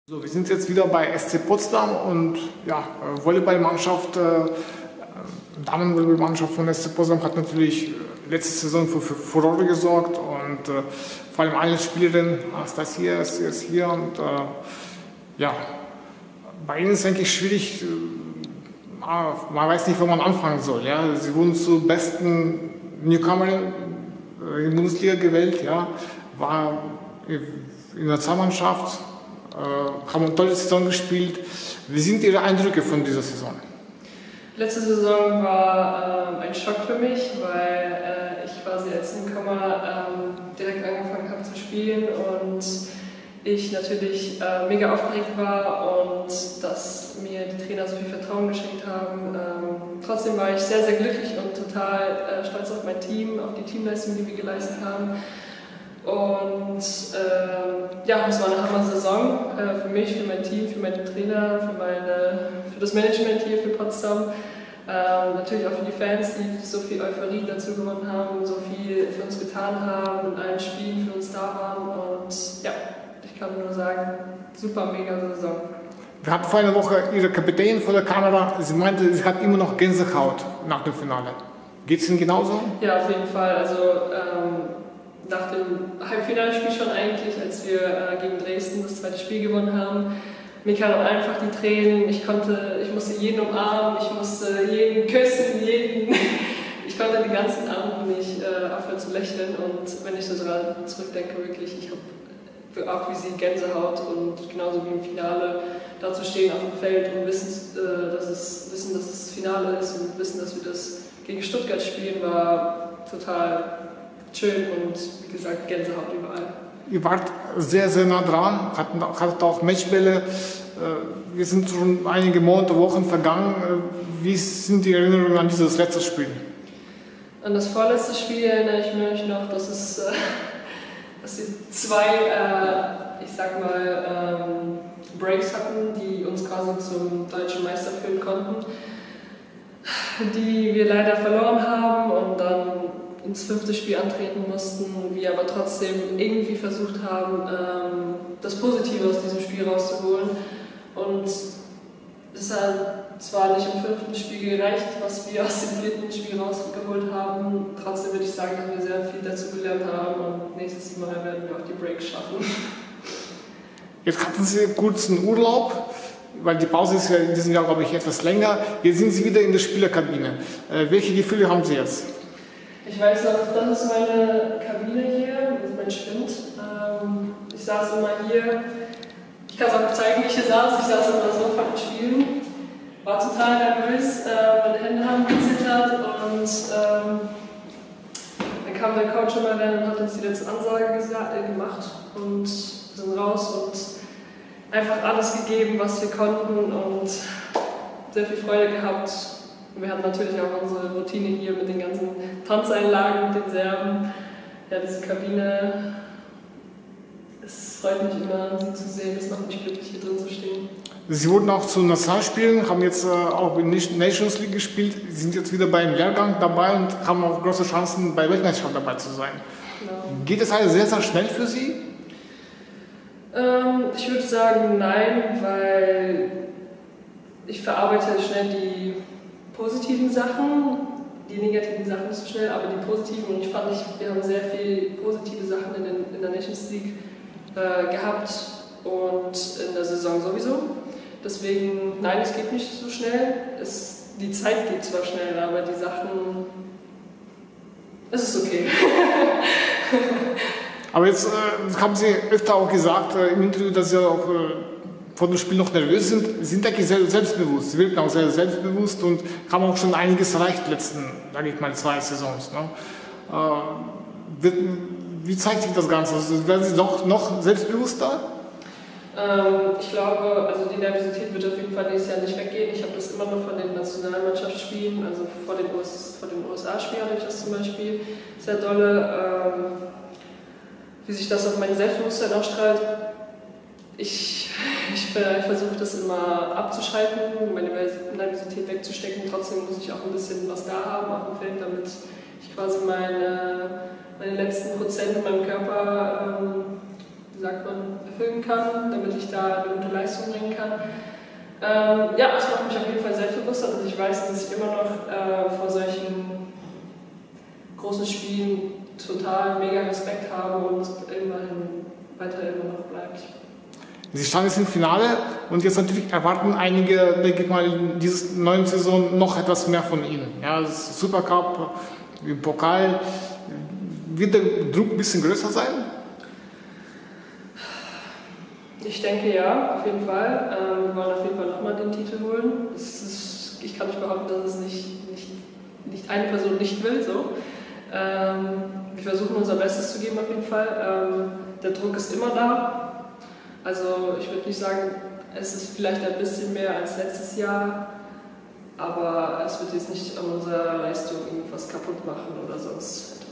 So, wir sind jetzt wieder bei SC Potsdam und ja, Volleyballmannschaft, Damenvolleyballmannschaft von SC Potsdam hat natürlich letzte Saison für Furore gesorgt und vor allem eine Spielerin, Anastasia, ist jetzt hier und ja, bei ihnen ist es eigentlich schwierig, man weiß nicht, wo man anfangen soll. Ja. Sie wurden zur besten Newcomerin in der Bundesliga gewählt, ja, war in der Nationalmannschaft. Haben eine tolle Saison gespielt. Wie sind Ihre Eindrücke von dieser Saison? Letzte Saison war ein Schock für mich, weil ich quasi als Newcomer direkt angefangen habe zu spielen und ich natürlich mega aufgeregt war und dass mir die Trainer so viel Vertrauen geschenkt haben. Trotzdem war ich sehr, sehr glücklich und total stolz auf mein Team, auf die Teamleistung, die wir geleistet haben. Und ja, es war eine Hammer-Saison für mich, für mein Team, für meine Trainer, für das Management hier, für Potsdam. Natürlich auch für die Fans, die so viel Euphorie dazu gewonnen haben, so viel für uns getan haben, in allen Spielen für uns da waren. Und ja, ich kann nur sagen, super, mega Saison. Wir hatten vor einer Woche Ihre Kapitänin vor der Kamera. Sie meinte, sie hat immer noch Gänsehaut nach dem Finale. Geht es Ihnen genauso? Ja, auf jeden Fall. Also, nach dem Halbfinalspiel schon eigentlich, als wir gegen Dresden das zweite Spiel gewonnen haben. Mir kamen einfach die Tränen, ich musste jeden umarmen, ich musste jeden küssen, ich konnte den ganzen Abend nicht aufhören zu lächeln und wenn ich so daran zurückdenke, wirklich, ich habe auch wie Sie Gänsehaut und genauso wie im Finale da zu stehen auf dem Feld und wissen, dass es Finale ist und wissen, dass wir das gegen Stuttgart spielen, war total schön und wie gesagt Gänsehaut überall. Ihr wart sehr, sehr nah dran, hattet auch Matchbälle. Wir sind schon einige Monate, Wochen vergangen. Wie sind die Erinnerungen an dieses letzte Spiel? An das vorletzte Spiel erinnere ich mich noch, dass wir zwei, ich sag mal, Breaks hatten, die uns quasi zum deutschen Meister führen konnten, die wir leider verloren haben und dann ins 5. Spiel antreten mussten, wir aber trotzdem irgendwie versucht haben, das Positive aus diesem Spiel rauszuholen. Und es hat zwar nicht im 5. Spiel gereicht, was wir aus dem 4. Spiel rausgeholt haben, trotzdem würde ich sagen, dass wir sehr viel dazu gelernt haben und nächstes Mal werden wir auch die Breaks schaffen. Jetzt hatten Sie kurz einen Urlaub, weil die Pause ist ja in diesem Jahr, glaube ich, etwas länger. Jetzt sind Sie wieder in der Spielerkabine. Welche Gefühle haben Sie jetzt? Ich weiß noch, das ist meine Kabine hier, das ist mein Spind. Ich saß immer hier, ich kann es auch zeigen, wie ich hier saß. Ich saß immer so vor den Spielen, war total nervös, meine Hände haben gezittert und dann kam der Coach immer rein und hat uns die letzte Ansage gemacht und sind raus und einfach alles gegeben, was wir konnten und sehr viel Freude gehabt. Wir hatten natürlich auch unsere Routine hier mit den ganzen Tanzeinlagen, mit den Serben. Ja, diese Kabine, es freut mich immer, sie zu sehen. Es macht mich glücklich, hier drin zu stehen. Sie wurden auch zu Nationalspielen, haben jetzt auch in Nations League gespielt, sind jetzt wieder beim Lehrgang dabei und haben auch große Chancen, bei Weltmeisterschaften dabei zu sein. Genau. Geht es also sehr, sehr schnell für Sie? Ich würde sagen, nein, weil ich verarbeite schnell die positiven Sachen, die negativen Sachen nicht so schnell, aber die positiven. Und ich fand, wir haben sehr viele positive Sachen in der Nations League gehabt und in der Saison sowieso. Deswegen, nein, es geht nicht so schnell. Die Zeit geht zwar schnell, aber die Sachen, es ist okay. Aber jetzt haben Sie öfter auch gesagt im Interview, dass Sie auch vor dem Spiel noch nervös sind eigentlich sehr selbstbewusst. Sie wirken auch sehr selbstbewusst und haben auch schon einiges erreicht in den letzten, sage ich mal, 2 Saisons. Ne? Wie zeigt sich das Ganze? Also, werden Sie noch selbstbewusster? Ich glaube, also die Nervosität wird auf jeden Fall nächstes Jahr nicht weggehen. Ich habe das immer noch von den Nationalmannschaftsspielen, also vor dem USA-Spiel hatte ich das zum Beispiel sehr dolle, wie sich das auf mein Selbstbewusstsein ausstrahlt. Ich versuche das immer abzuschalten, meine Nervosität wegzustecken. Trotzdem muss ich auch ein bisschen was da haben auf dem Feld, damit ich quasi meine letzten Prozent in meinem Körper sagt man, erfüllen kann, damit ich da eine gute Leistung bringen kann. Ja, das macht mich auf jeden Fall selbstbewusster, dass ich weiß, dass ich immer noch vor solchen großen Spielen total mega Respekt habe und es immerhin weiter immer noch bleibt. Sie standen jetzt im Finale und jetzt natürlich erwarten einige, denke ich mal, in dieser neuen Saison noch etwas mehr von Ihnen. Ja, das Supercup, im Pokal, wird der Druck ein bisschen größer sein? Ich denke ja, auf jeden Fall. Wir wollen auf jeden Fall nochmal den Titel holen. Ich kann nicht behaupten, dass es nicht eine Person nicht will. So. Wir versuchen unser Bestes zu geben auf jeden Fall. Der Druck ist immer da. Also ich würde nicht sagen, es ist vielleicht ein bisschen mehr als letztes Jahr, aber es wird jetzt nicht an unserer Leistung irgendwas kaputt machen oder sonst